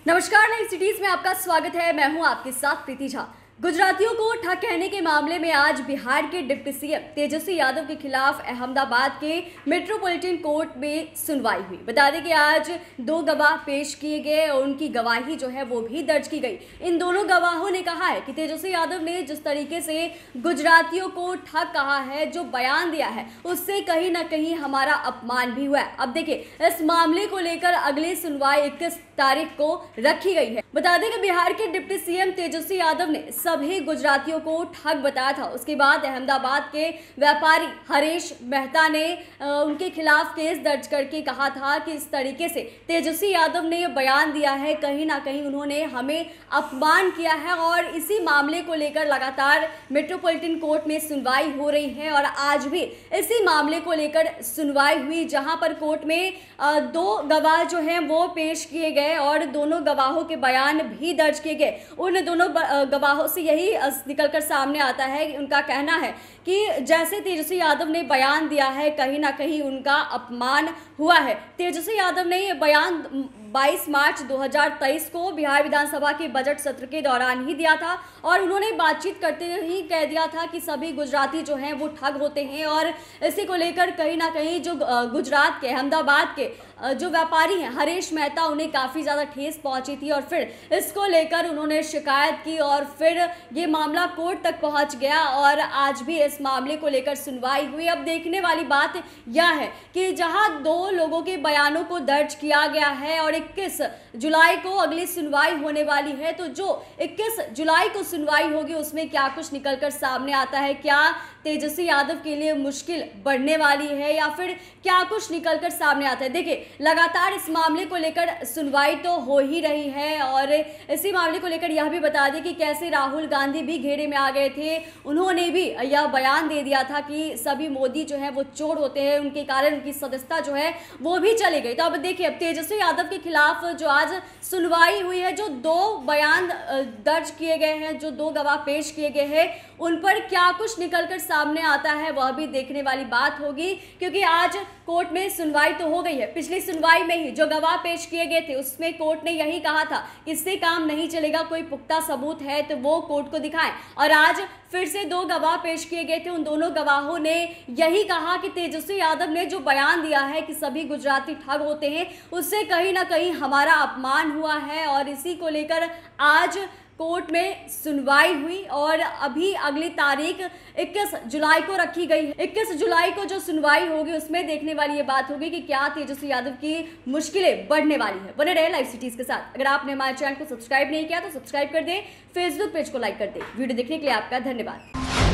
नमस्कार, नई सिटीज में आपका स्वागत है। मैं हूं आपके साथ प्रीति झा। गुजरातियों को ठग कहने के मामले में आज बिहार के डिप्टी सीएम तेजस्वी यादव के खिलाफ अहमदाबाद के मेट्रोपॉलिटन कोर्ट में सुनवाई हुई। बता दें कि आज 2 गवाह पेश किए गए और उनकी गवाही जो है वो भी दर्ज की गई। इन दोनों गवाहों ने कहा है कि तेजस्वी यादव ने जिस तरीके से गुजरातियों को ठग कहा है, जो बयान दिया है, उससे कहीं ना कहीं हमारा अपमान भी हुआ है। अब देखिए, इस मामले को लेकर अगली सुनवाई 21 तारीख को रखी गई है। बता दें कि बिहार के डिप्टी सीएम तेजस्वी यादव ने सभी गुजरातियों को ठग बताया था। उसके बाद अहमदाबाद के व्यापारी हरीश मेहता ने उनके खिलाफ केस दर्ज करके कहा था कि इस तरीके से तेजस्वी यादव ने बयान दिया है, कहीं ना कहीं उन्होंने हमें अपमान किया है। और इसी मामले को लेकर लगातार मेट्रोपॉलिटन कोर्ट में सुनवाई हो रही है और आज भी इसी मामले को लेकर सुनवाई हुई, जहां पर कोर्ट में 2 गवाह जो हैं वो पेश किए गए और दोनों गवाहों के बयान भी दर्ज किए गए। उन दोनों गवाहों से यही निकलकर सामने आता है कि उनका कहना है कि जैसे तेजस्वी यादव ने बयान दिया है, कहीं ना कहीं उनका अपमान हुआ है। तेजस्वी यादव ने ये बयान 22 मार्च 2023 को बिहार विधानसभा के बजट सत्र के दौरान ही दिया था और उन्होंने बातचीत करते ही कह दिया था कि सभी गुजराती जो हैं वो ठग होते हैं। और इसी को लेकर कहीं ना कहीं जो गुजरात के अहमदाबाद के जो व्यापारी हैं हरीश मेहता, उन्हें काफ़ी ज़्यादा ठेस पहुंची थी और फिर इसको लेकर उन्होंने शिकायत की और फिर ये मामला कोर्ट तक पहुंच गया और आज भी इस मामले को लेकर सुनवाई हुई। अब देखने वाली बात यह है कि जहां 2 लोगों के बयानों को दर्ज किया गया है और 21 जुलाई को अगली सुनवाई होने वाली है, तो जो 21 जुलाई को सुनवाई होगी उसमें क्या कुछ निकलकर सामने आता है, क्या तेजस्वी यादव के लिए मुश्किल बढ़ने वाली है या फिर क्या कुछ निकलकर सामने आता है। देखिए, लगातार इस मामले को लेकर सुनवाई तो हो ही रही है और इसी मामले को लेकर यह भी बता दें कि कैसे राहुल गांधी भी घेरे में आ गए थे। उन्होंने भी यह बयान दे दिया था कि सभी मोदी जो है वो चोर होते हैं, उनके कारण उनकी सदस्यता जो है वो भी चली गई। तो अब देखिए, अब तेजस्वी यादव के खिलाफ जो आज सुनवाई हुई है, जो 2 बयान दर्ज किए गए हैं, जो 2 गवाह पेश किए गए हैं, उन पर क्या कुछ निकलकर सामने आता है वह भी देखने वाली बात होगी, क्योंकि आज कोर्ट में सुनवाई तो हो गई है। पिछली सुनवाई में ही जो गवाह पेश किए गए थे उसमें कोर्ट ने यही कहा था कि इससे काम नहीं चलेगा, कोई पुख्ता सबूत है तो वो कोर्ट को दिखाएं। और आज फिर से 2 गवाह पेश किए गए थे। उन दोनों गवाहों ने यही कहा कि तेजस्वी यादव ने जो बयान दिया है कि सभी गुजराती ठग होते हैं, उससे कहीं ना कहीं हमारा अपमान हुआ है और इसी को लेकर आज कोर्ट में सुनवाई हुई और अभी अगली तारीख 21 जुलाई को रखी गई है। 21 जुलाई को जो सुनवाई होगी उसमें देखने वाली ये बात होगी कि क्या तेजस्वी यादव की मुश्किलें बढ़ने वाली है। बने रहे लाइव सिटीज के साथ। अगर आपने हमारे चैनल को सब्सक्राइब नहीं किया तो सब्सक्राइब कर दें, फेसबुक पेज को लाइक कर दें। वीडियो देखने के लिए आपका धन्यवाद।